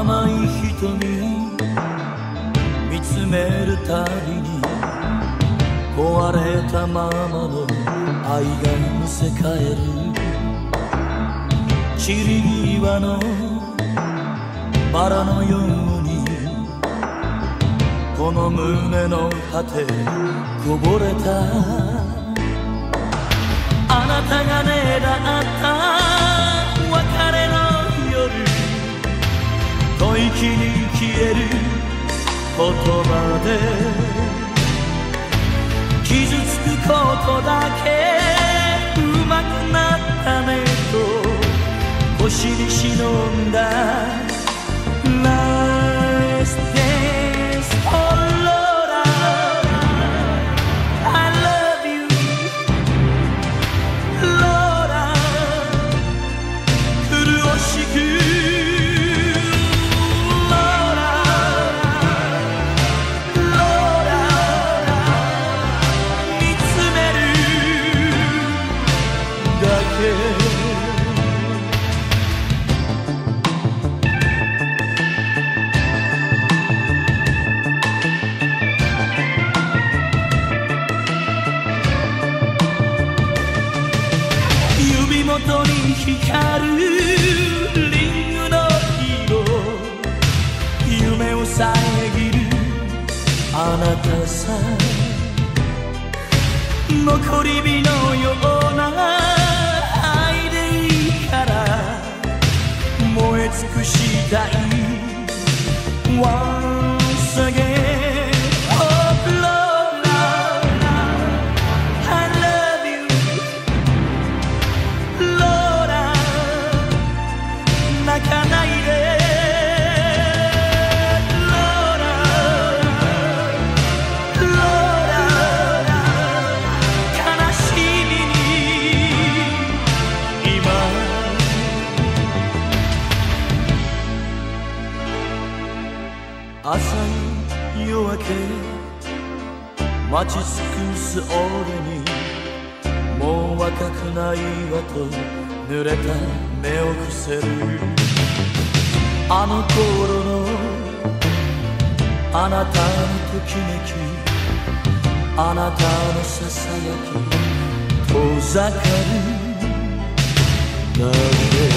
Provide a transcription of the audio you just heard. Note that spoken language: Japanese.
甘い瞳見つめるたびに壊れたままの愛がむせ返る散り際のバラのようにこの胸の果てこぼれたあなたがねだった別れの夜吐息に消える言葉で傷つくことだけうまくなったねと星に忍んだ Last dance oh Lord I love you Lord 苦しく指元に光るリングの色夢を遮るあなたさ残り火のような愛でいいから燃え尽くしたい Once again泣かないでローラローラ悲しみに今朝に夜明け待ち尽くす俺にもう若くないわと濡れた目を伏せるあの頃のあなたのときめきあなたのささやき遠ざかるだけ